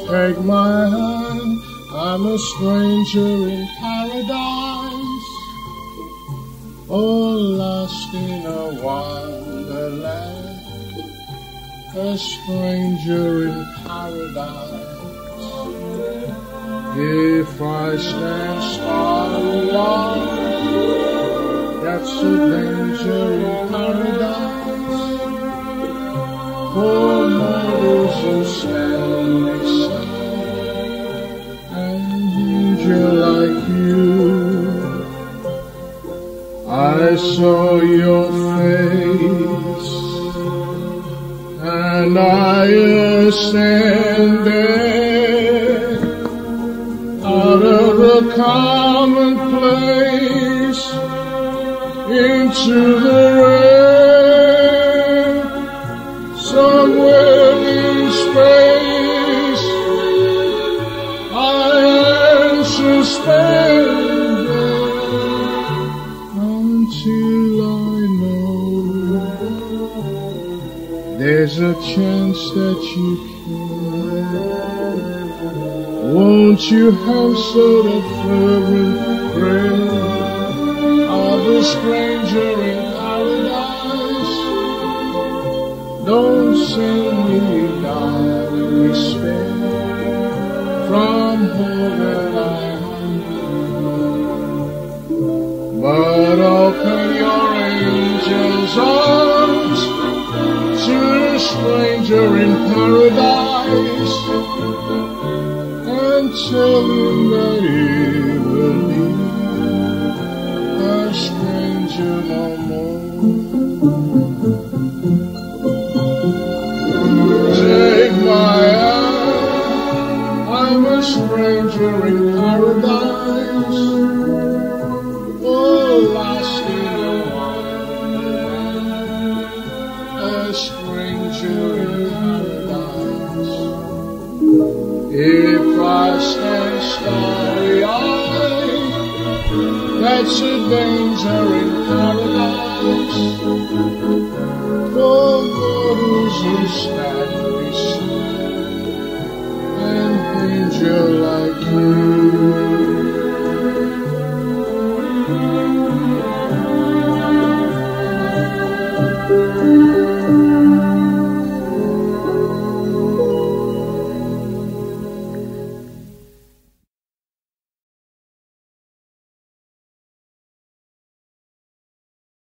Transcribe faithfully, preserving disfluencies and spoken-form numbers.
Take my hand, I'm a stranger in paradise, oh, lost in a wonderland, a stranger in paradise. If I stand starry-eyed, that's a danger in paradise, for mortals who stand beside an angel like you. I saw your face and I ascended out of the commonplace into the rain. Somewhere in space I am suspended until I know there's a chance that you can. Won't you have sort of fervent prayer of a stranger in paradise? Don't send me down in despair from heaven I am, but open your angel's arms to a stranger in paradise, and tell him that he will be a stranger no more. Take my hand, I'm a stranger in paradise, oh, lost in a wonderland, a stranger in paradise. If I stand starry-eyed, that's a danger in paradise, for those who stand beside an angel like you.